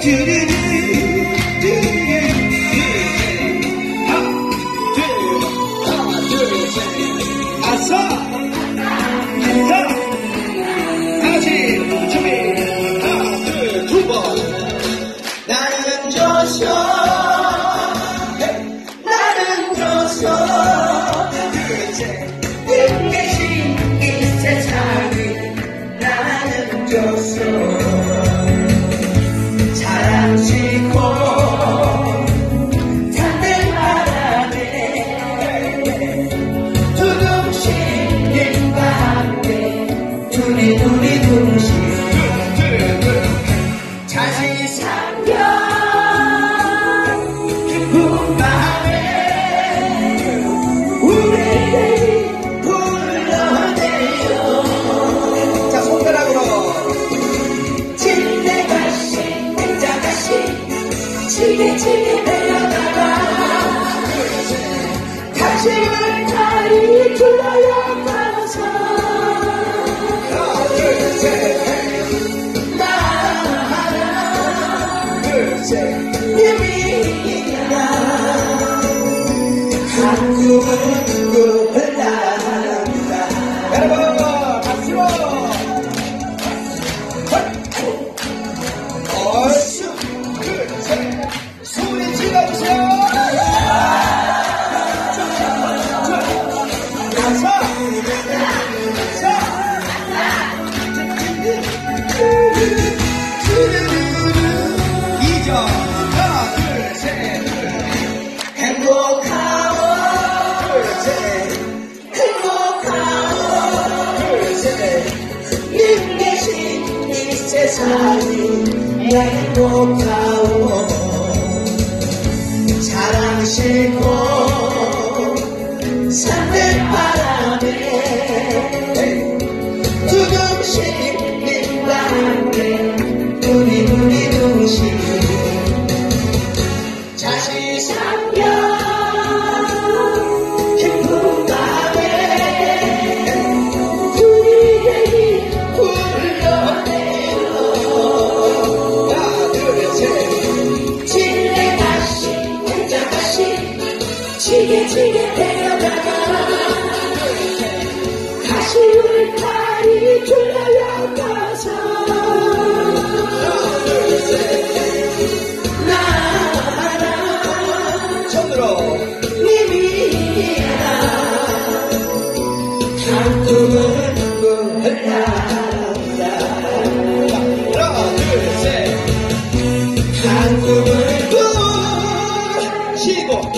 나는 줬어 나는 줬어 끝내신 이 세상에 나는 줬어 사랑시고 산들 바람에 두둥실림과 함께 둘이 둥실 다시 삼겨 기쁜 마음에 우리를 불러내요. 자, 손가락으로 칠레가시 행자가시 지게지게 내려가라 다시 물타리 둘러야 가서 하나 둘 셋 님이야 한국은 굴러간다 여러분 박수로 얼쑤 둘셋 소리 질러주세요 님 계신 이 세상이 행복하오 사랑시고 산들바람에 두둥실 님과 함께 둘이 둥실 다시 삼겨 지게 데려다가 다시 울타리 둘러야 가서 나라 손으로 님이야 한국은 굴러간다 하나 둘 셋 한국은 굴 쉬고